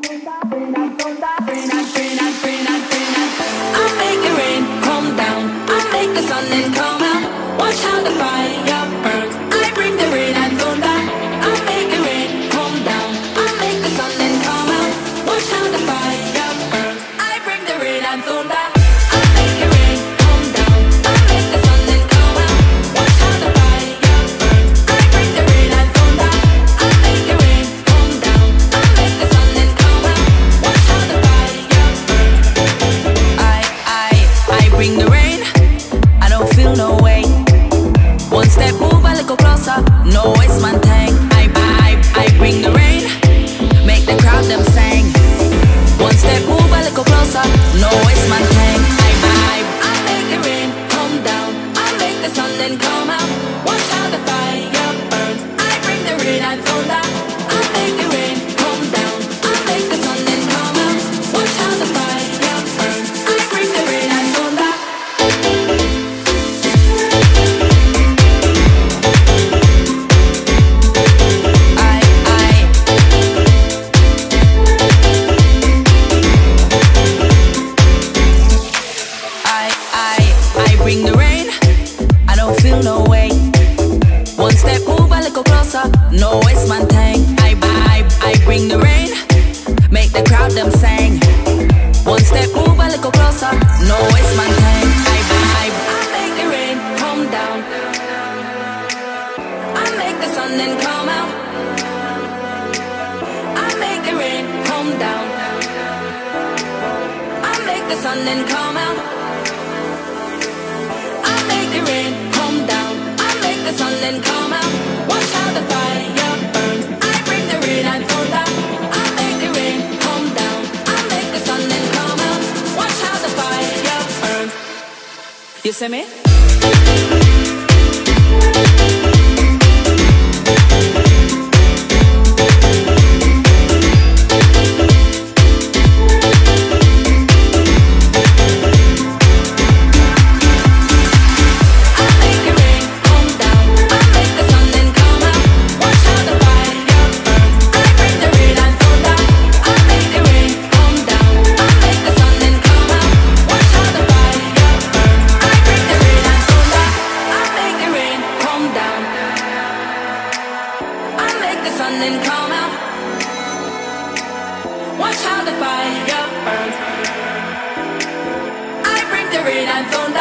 make it rain, come down. I make the sun and come out. Watch how the fire burns. I bring the rain and thunder. I make it rain, come down. I make the sun and come out. Watch how the fire burns. I bring the rain and thunder. I make it rain, come down. I make the sun and come out. Watch how the fire burns. I bring the rain and thunder. I make it rain, come down. I make the sun and come out. Watch how the fire burns. I bring the rain. I don't feel no way. One step, move a little closer. No waste man thing. I bring the rain. Make the crowd them sing. One step, move a little closer. No waste man thing. I make it rain, come down. I make the sun then come out. Watch how the fire burns. I bring the rain and thunder. I make it rain, come down. I make the sun then come out. Watch how the fire burns. I bring the rain and thunder. I bring the rain. I don't feel no way. One step, move a little closer. No waste man thing. I bring the rain. Make the crowd them sing. One step, move a little closer. No waste man thing. I make the rain, come down. I make the sun then come out. I make the rain, come down. I make the sun then come out. I make the rain, come down. I make the sun then come out. Watch how the fire burns. I bring the rain and thunder. I make the rain, come down. I make the sun then come out. Watch how the fire burns. You see me? Then come out. Watch how the fire burns. I bring the rain and thunder.